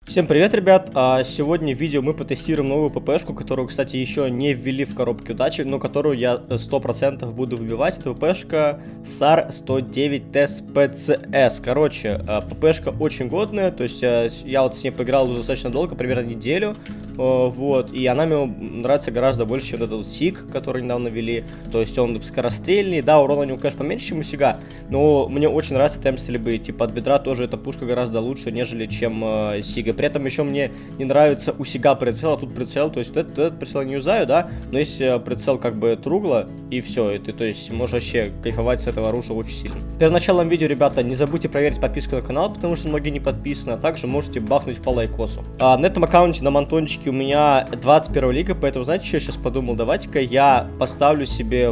Всем привет, ребят! Сегодня в видео мы потестируем новую ППшку, которую, кстати, еще не ввели в коробке удачи, но которую я 100% буду выбивать. Это ППшка SAR 109 TES-PCS. Короче, ППшка очень годная, то есть я вот с ней поиграл достаточно долго, примерно неделю. Вот, и она мне нравится гораздо больше, чем этот СИГ, который недавно ввели. То есть он скорострельный, да, урона у него, конечно, поменьше, чем у СИГа, но мне очень нравится темп стрельбы. Типа от бедра тоже эта пушка гораздо лучше, нежели чем СИГа. При этом еще мне не нравится у СИГа прицел, а тут прицел, то есть этот прицел я не юзаю, да, но есть прицел как бы тругло, и все, и ты, то есть, можешь вообще кайфовать с этого оружия очень сильно. Перед началом видео, ребята, не забудьте проверить подписку на канал, потому что многие не подписаны, а также можете бахнуть по лайкосу. На этом аккаунте на Мантончике у меня 21 лига, поэтому, знаете, что я сейчас подумал, давайте-ка я поставлю себе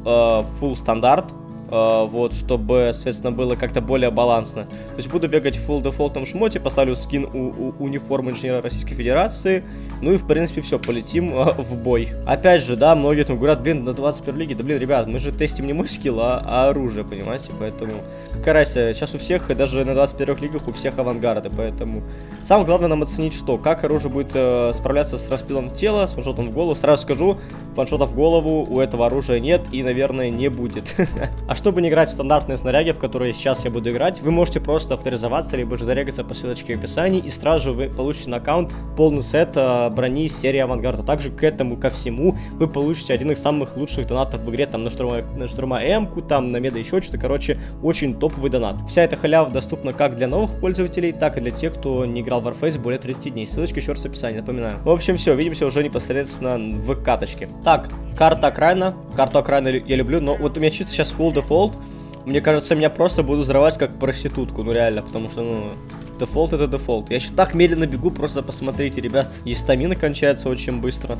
full стандарт. Вот, чтобы, соответственно, было как-то более балансно. То есть буду бегать в full дефолтном шмоте, поставлю скин униформы инженера Российской Федерации, ну и, в принципе, все, полетим в бой. Опять же, да, многие там говорят, блин, на 21 лиге, да, блин, ребят, мы же тестим не мой скилл, а оружие, понимаете, поэтому, какая разница, сейчас у всех, даже на 21 лигах у всех авангарды, поэтому самое главное нам оценить, что, как оружие будет справляться с распилом тела, с ваншотом в голову. Сразу скажу, ваншота в голову у этого оружия нет и, наверное, не будет. Чтобы не играть в стандартные снаряги, в которые сейчас я буду играть, вы можете просто авторизоваться, либо же зарегаться по ссылочке в описании, и сразу же вы получите на аккаунт полный сет брони из серии Авангарда. Также к этому, ко всему, вы получите один из самых лучших донатов в игре, там на штурма М-ку, там на меда еще что-то, короче, очень топовый донат. Вся эта халява доступна как для новых пользователей, так и для тех, кто не играл в Warface более 30 дней. Ссылочка еще раз в описании, напоминаю. В общем, все, увидимся уже непосредственно в каточке. Так, карта окраина. Карту окраина я люблю, но вот у меня чисто сейчас full default. Мне кажется, меня просто будут взрывать как проститутку, ну реально, потому что, ну, дефолт это дефолт. Я сейчас так медленно бегу, просто посмотрите, ребят, и стамина кончается очень быстро.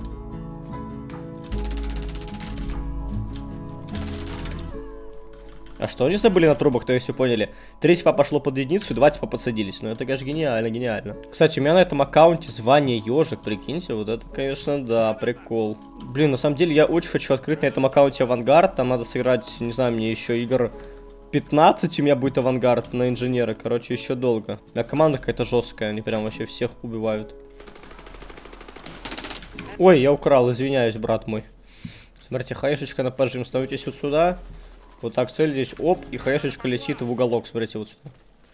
А что они забыли на трубах, то есть все поняли. 3 типа пошло под единицу, 2 типа подсадились. Ну это, конечно, гениально, гениально. Кстати, у меня на этом аккаунте звание ежик, прикиньте, вот это, конечно, да, прикол. Блин, на самом деле я очень хочу открыть на этом аккаунте авангард. Там надо сыграть, не знаю, мне еще игр 15 у меня будет авангард на инженера. Короче, еще долго. У меня команда какая-то жесткая, они прям вообще всех убивают. Ой, я украл, извиняюсь, брат мой. Смотрите, хаешечка на поджим, становитесь вот сюда. Вот так целитесь, оп, и хаешечка летит в уголок, смотрите, вот сюда.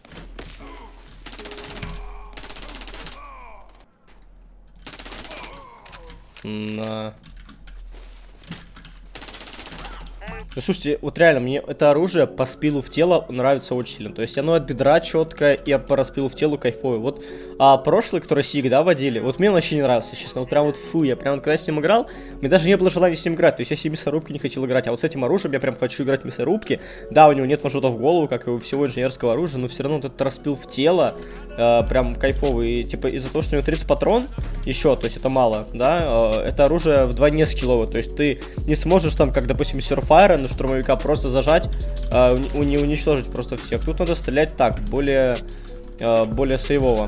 На. Ну, слушайте, вот реально, мне это оружие по спилу в тело нравится очень сильно. То есть оно от бедра четко и по распилу в телу кайфовое. Вот прошлый, который СИГ, да, водили, вот мне он вообще не нравился, честно. Вот прям вот фу, я прям когда с ним играл, мне даже не было желания с ним играть. То есть я себе мясорубки не хотел играть. А вот с этим оружием я прям хочу играть в мясорубки. Да, у него нет ваншотов в голову, как и у всего инженерского оружия, но все равно вот этот распил в тело прям кайфовый. И типа из-за того, что у него 30 патрон еще, то есть это мало, да, это оружие вдвойне скилловое. То есть ты не сможешь там, как, допустим, Surefire на штурмовика просто зажать, не уничтожить просто всех. Тут надо стрелять так, более сейвово.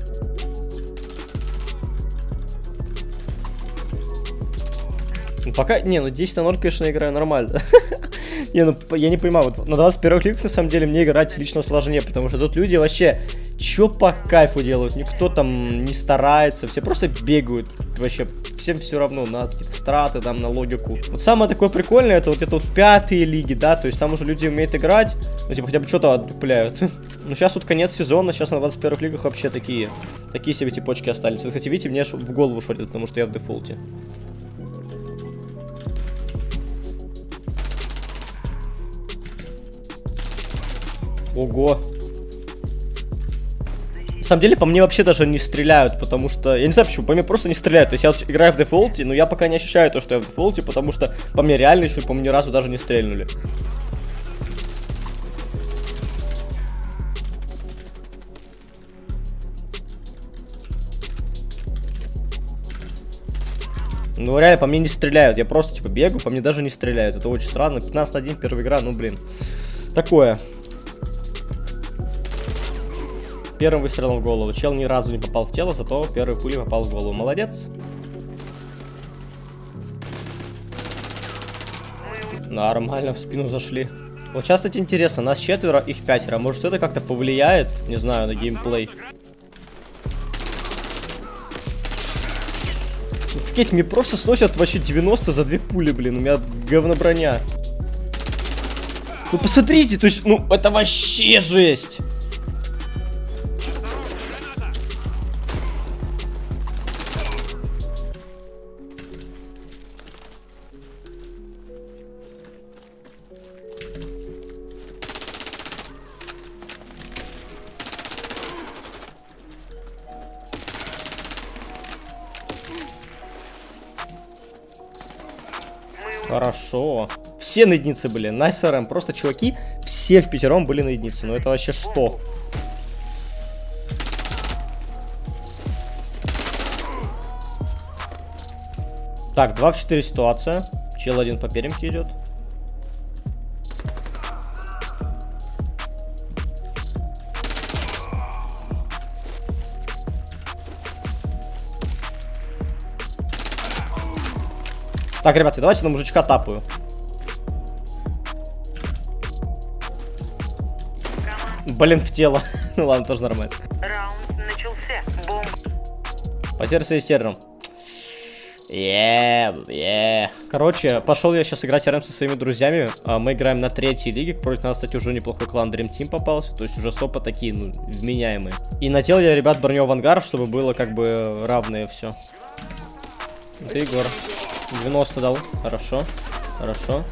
Пока, не, ну 10 на 0, конечно, играю нормально. Не, ну, я не понимаю, вот на 21 лигах, на самом деле, мне играть лично сложнее, потому что тут люди вообще, чё по кайфу делают, никто там не старается, все просто бегают, вообще, всем все равно на какие-то страты, там, на логику. Вот самое такое прикольное, это вот 5-е лиги, да, то есть там уже люди умеют играть, ну, типа, хотя бы что-то отдупляют. Ну, сейчас тут конец сезона, сейчас на 21 лигах вообще такие себе типочки остались. Вот, кстати, видите, мне в голову шотит, потому что я в дефолте. Ого. На самом деле, по мне вообще даже не стреляют, потому что... Я не знаю почему, по мне просто не стреляют. То есть я вот играю в дефолте, но я пока не ощущаю то, что я в дефолте, потому что по мне реально еще, по мне ни разу даже не стрельнули. Ну реально, по мне не стреляют. Я просто типа бегаю, по мне даже не стреляют. Это очень странно. 15-1, первая игра, ну блин. Такое. Первым выстрелом в голову. Чел ни разу не попал в тело, зато первой пулей попал в голову. Молодец. Нормально, в спину зашли. Вот сейчас, кстати, интересно, нас 4, их 5. Может, это как-то повлияет, не знаю, на геймплей. Офигеть, мне просто сносят вообще 90 за 2 пули, блин. У меня говноброня. Ну посмотрите, то есть, ну это вообще жесть. Хорошо. Все на единице были. Найс РМ. Просто чуваки, все впятером были на единице. Ну это вообще что? Так, 2 в 4 ситуация. Чел один по перемке идет. Так, ребята, давайте на мужичка тапаю. Блин, в тело. Ну ладно, тоже нормально. Раунд начался. Бомба. Потеря с истером. Короче, пошел я сейчас играть РМ со своими друзьями. Мы играем на 3-й лиге. Против нас, кстати, уже неплохой клан Dream Team попался. То есть уже сопа такие, ну, вменяемые. И надел я, ребят, броню авангард, чтобы было как бы равное все. Это Егор. 90 дал. Хорошо. Хорошо.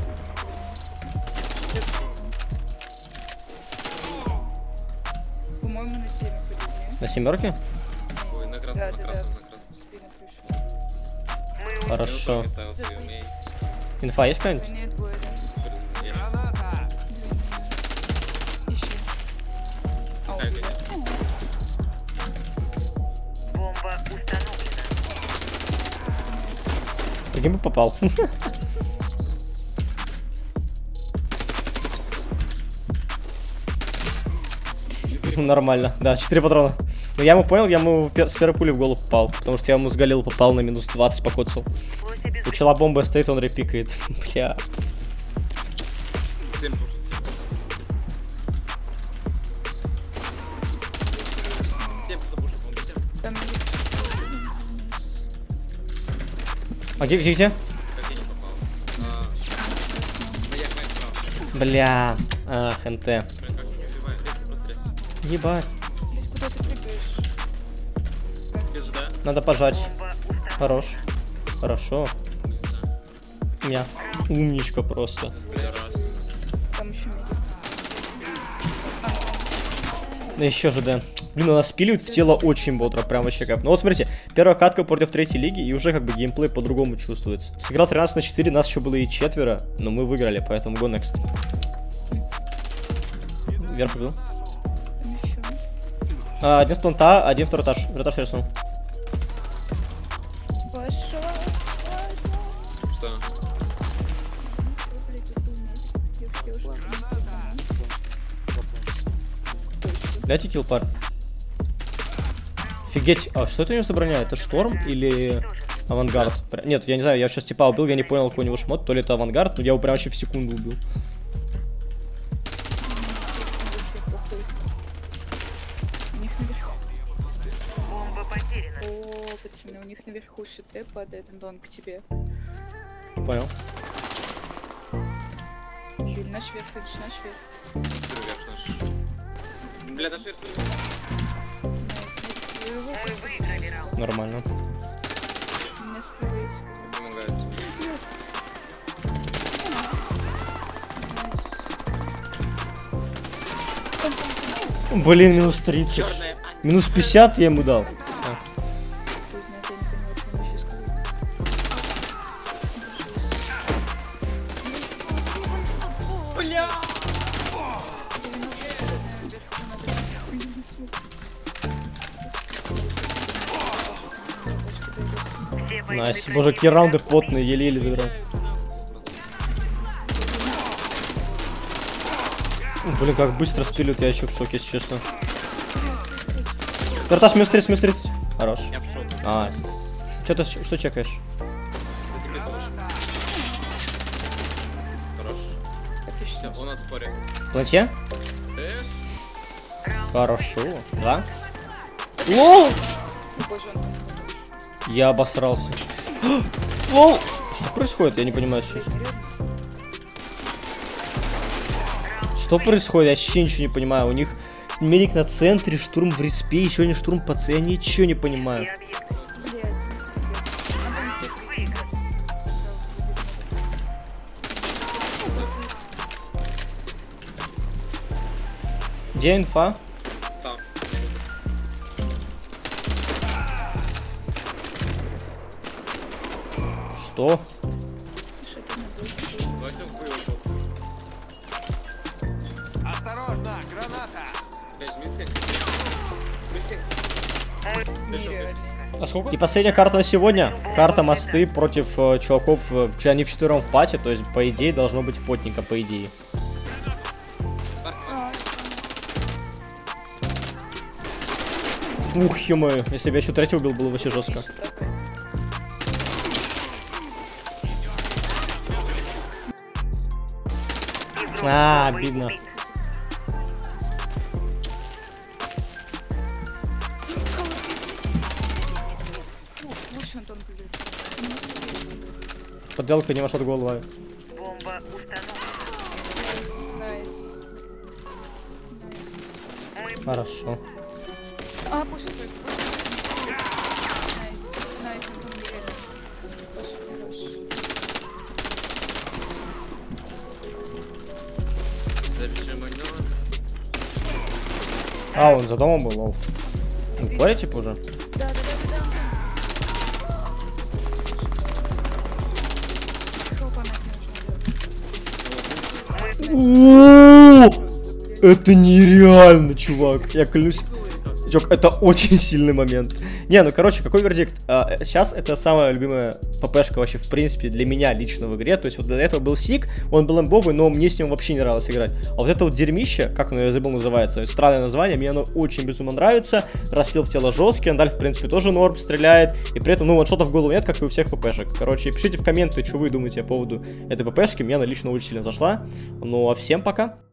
По-моему, на 7 На семерке? Ой, на красном, на красном, на красном. Хорошо. Инфа есть какая-нибудь? Нет, двое, да. Ищи. А, убили. Бомба установлена. Прикинь бы попал. Нормально, да, 4 патрона. Но я ему понял, я ему с первой пули в голову попал. Потому что я ему с галил попал на минус 20 покоцал. У чела бомба стоит, он репикает. Бля. Там А где? Бля. Ах, НТ. Ебать. куда ты прыгаешь? Надо пожать. Хорош. Хорошо. Я. Умничка просто. Там еще медик. Да еще же, да. Блин, она спиливает в тело очень бодро, прям вообще кайф. Ну вот смотрите, первая катка против 3-й лиги, и уже как бы геймплей по-другому чувствуется. Сыграл 13 на 4, нас еще было и 4, но мы выиграли, поэтому go next. Вверх побил. Там еще. Один с планта, один второй этаж. Вратаж рисунул. Пошел. Что? Дайте килл пар. Офигеть, а что это у него за броня? Это шторм или авангард? Нет, я не знаю, я сейчас типа убил, я не понял, какой у него шмот, то ли это авангард, но я его прям вообще в секунду убил. У них наверху. Бомба потеряна. О, пацаны, у них наверху ШТ падает, Антон, к тебе. Понял. Или наш верх, это же наш верх. Бля, наш верх. Мы выиграли раунд. Нормально. У меня справа есть. Помогает. Блин, минус 30. Черная. Минус 50 я ему дал. Хуй знает, я не понимаю, что он сейчас сказал. Бля! Все бойцы Найс, боже, какие раунды потные, еле-еле забирал. Блин, как быстро спилят, я еще в шоке, если честно. Вертаж минус 30, минус 30. Хорош. Я в шоке. А, что чекаешь? За тебе слушай. Хорош. Отлично. У нас спорик. Планте? Дэш. Хорошо. Да? Лол! Боже, он Я обосрался. Лол! Что происходит? Я не понимаю сейчас. Что происходит? Я вообще ничего не понимаю. У них медик на центре, штурм в респе, еще не штурм по С. Я ничего не понимаю. Блядь. Где инфа? Там. Что? Что ты не будешь? Вася выложил. Осторожно, граната! Блядь, вместе. Нереально. А сколько? И последняя карта на сегодня. Карта мосты против чуваков. Они вчетвером в пати, то есть, по идее, должно быть потника, по идее. Ух, ё-моё, если бы я еще третьего убил, было вообще жестко. А, обидно. Лучше Антон, блядь. Подделка не вошла в голову. Бомба установлена. Найс. Хорошо. А, пуши, то есть, пуши. Найс. Найс, Антон, блядь. Пошли, хорош. Запиши манёвр. А, он за домом был, лол. Упали, типа, уже? Это нереально, чувак. Я клянусь. Чувак, это очень сильный момент. Не, ну короче, какой вердикт? Сейчас это самая любимая ППшка вообще, в принципе, для меня лично в игре. То есть вот до этого был Сик, он был имбовый, но мне с ним вообще не нравилось играть. А вот это вот дерьмище, как оно, я забыл, называется, странное название, мне оно очень безумно нравится. Распил в тело жесткий, Андаль, в принципе, тоже норм стреляет. И при этом, ну, ваншотов в голову нет, как и у всех ППшек. Короче, пишите в комменты, что вы думаете по поводу этой ППшки. Мне она лично очень сильно зашла. Ну, а всем пока.